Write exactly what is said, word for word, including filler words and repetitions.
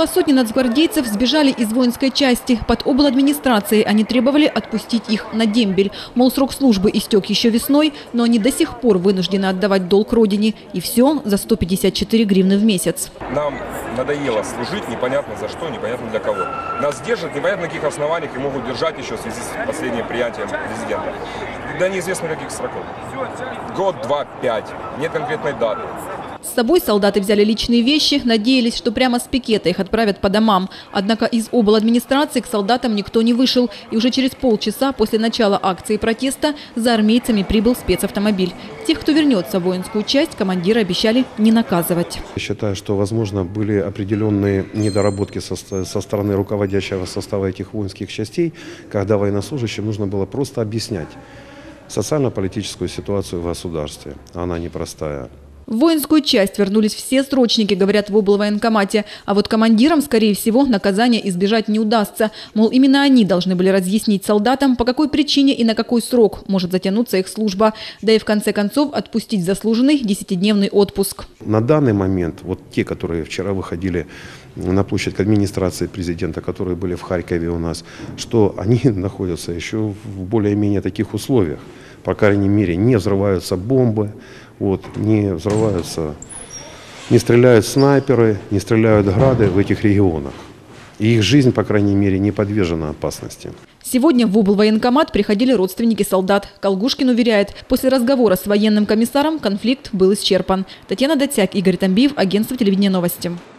Около сотни нацгвардейцев сбежали из воинской части. Под обладминистрацией они требовали отпустить их на дембель. Мол, срок службы истек еще весной, но они до сих пор вынуждены отдавать долг родине. И все за сто пятьдесят четыре гривны в месяц. Нам надоело служить непонятно за что, непонятно для кого. Нас держат непонятно на каких основаниях и могут держать еще в связи с последним приятием президента. Да неизвестно каких сроков. Год, два, пять. Нет конкретной даты. С собой солдаты взяли личные вещи, надеялись, что прямо с пикета их отправят по домам. Однако из обладминистрации к солдатам никто не вышел. И уже через полчаса после начала акции протеста за армейцами прибыл спецавтомобиль. Тех, кто вернется в воинскую часть, командиры обещали не наказывать. Я считаю, что, возможно, были определенные недоработки со, со стороны руководящего состава этих воинских частей, когда военнослужащим нужно было просто объяснять социально-политическую ситуацию в государстве. Она непростая. В воинскую часть вернулись все срочники, говорят в облвоенкомате. А вот командирам, скорее всего, наказания избежать не удастся. Мол, именно они должны были разъяснить солдатам, по какой причине и на какой срок может затянуться их служба. Да и в конце концов отпустить заслуженный десятидневный отпуск. На данный момент, вот те, которые вчера выходили на площадь к администрации президента, которые были в Харькове у нас, что они находятся еще в более-менее таких условиях. По крайней мере, не взрываются бомбы, вот, не взрываются, не стреляют снайперы, не стреляют грады в этих регионах. И их жизнь, по крайней мере, не подвержена опасности. Сегодня в облвоенкомат приходили родственники солдат. Колгушкин уверяет, после разговора с военным комиссаром конфликт был исчерпан. Татьяна Доцяк, Игорь Тамбиев, агентство телевидения «Новости».